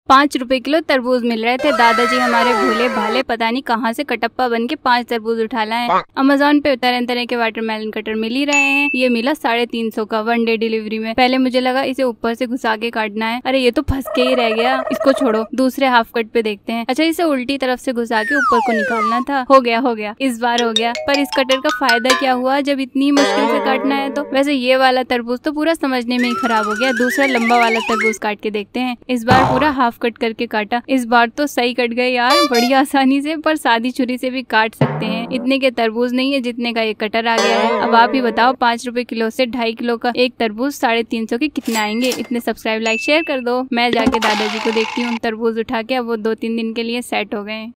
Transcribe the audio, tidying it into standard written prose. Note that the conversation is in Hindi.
5 रुपए किलो तरबूज मिल रहे थे। दादाजी हमारे भोले भाले पता नहीं कहाँ से कटप्पा बन के 5 तरबूज उठा लाए हैं। अमेज़न पे तरह तरह के वाटरमेलन कटर मिल ही रहे हैं। ये मिला 350 का 1 डे डिलीवरी में। पहले मुझे लगा इसे ऊपर से घुसा के काटना है, अरे ये तो फंस के ही रह गया। इसको छोड़ो, दूसरे हाफ कट पे देखते हैं। अच्छा, इसे उल्टी तरफ से घुसा के ऊपर को निकालना था। हो गया इस बार हो गया। पर इस कटर का फायदा क्या हुआ जब इतनी मुश्किल से काटना है तो। वैसे ये वाला तरबूज तो पूरा समझने में ही खराब हो गया। दूसरा लंबा वाला तरबूज काट के देखते हैं। इस बार पूरा हाफ कट करके काटा। इस बार तो सही कट गए यार, बड़ी आसानी से। पर सादी छुरी से भी काट सकते हैं। इतने के तरबूज नहीं है जितने का ये कटर आ गया है। अब आप ही बताओ 5 रुपए किलो से 2.5 किलो का एक तरबूज 350 के कितने आएंगे। इतने सब्सक्राइब लाइक शेयर कर दो। मैं जाके दादाजी को देखती हूँ तरबूज उठा के। अब वो 2-3 दिन के लिए सेट हो गए।